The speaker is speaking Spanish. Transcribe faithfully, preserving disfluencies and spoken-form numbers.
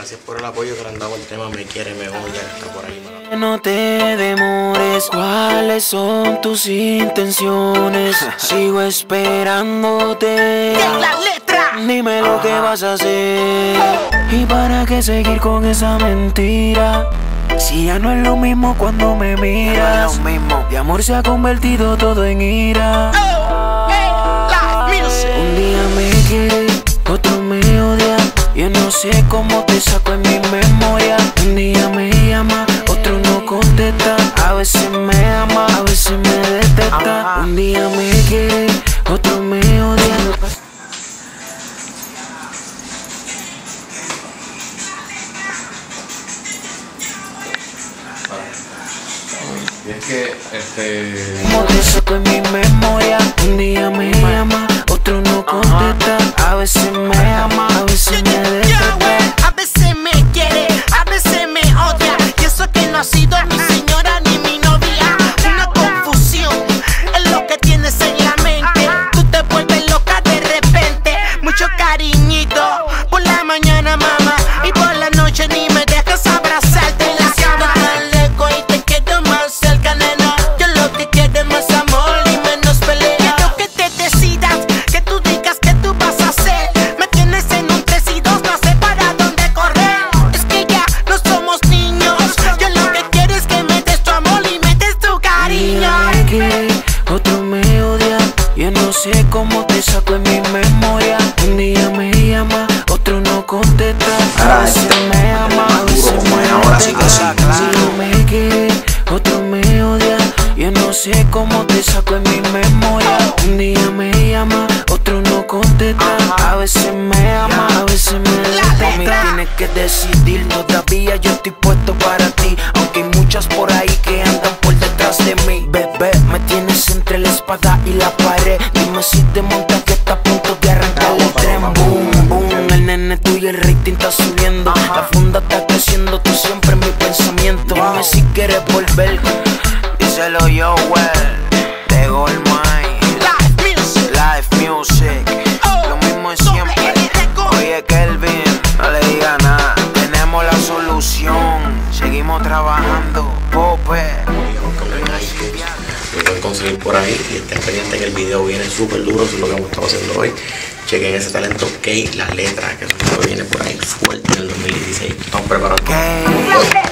gracias por el apoyo que le han dado al tema Me Quiere, Me Odia, que está por ahí. Para... No te demores, ¿cuáles son tus intenciones? Sigo esperándote. La letra. Dime lo que vas a hacer. ¿Y para qué seguir con esa mentira? Si ya no es lo mismo cuando me miras. No es lo mismo. De amor se ha convertido todo en ira. Oh, hey, live music. Un día me quiere, otro me odia. Yo no sé cómo te saco en mi memoria. Un día me llama, otro no contesta. A veces me ama, a veces me detesta. Un día me quiere, otro me odia. Y es que, este... Como te saco en mi memoria. Un día me llama, otro no contesta. A veces me ama, a veces me detesta. A veces me quiere, a veces me odia. Y eso que no ha sido mi señora ni mi novia. Una confusión es lo que tienes en la mente. Tú te vuelves loca de repente. Mucho cariñito por la mañana, mamá, y por la noche ni me dejas abrazarte en la cama. Tan lejos y te quedo más cerca, nena. Yo lo que quiero es más amor y menos pelea. Quiero que te decidas, que tú digas que tú vas a hacer. Me tienes en un tres y dos, no sé para dónde correr. Es que ya no somos niños. Yo lo que quiero es que me des tu amor y me des tu cariño. Un día me quiere, otro me odia. Yo no sé cómo te saco en mi memoria. Un día me llama, otro no contesta. A veces me ama, a veces me ahora sí que sí. detesta. Un día me quiere, otro me odia. Yo no sé cómo te saco en mi memoria. Un día me llama, otro no contesta. A veces me ama, a veces me detesta. Me tienes que decidir, todavía yo estoy puesto para ti. Aunque hay muchas por ahí que andan por detrás de mí. Bebé, me tienes entre la espada y la pared. Dime si te montas que está a punto de arrancar el tren. Boom, boom, el nene tuyo, el rating está subiendo. La funda está creciendo, tú siempre en mi pensamiento. Dime si quieres volver. Díselo yo, well, de Goldmine. Live music. Live music, lo mismo de siempre. Oye, Kelvin, no le diga nada. Tenemos la solución, seguimos trabajando. Pope. Lo pueden conseguir por ahí y estén pendientes que el video viene súper duro. Eso es lo que hemos estado haciendo hoy. Chequen ese talento K, la letra, que eso viene por ahí fuerte en el dos mil dieciséis. Estamos preparados. Okay.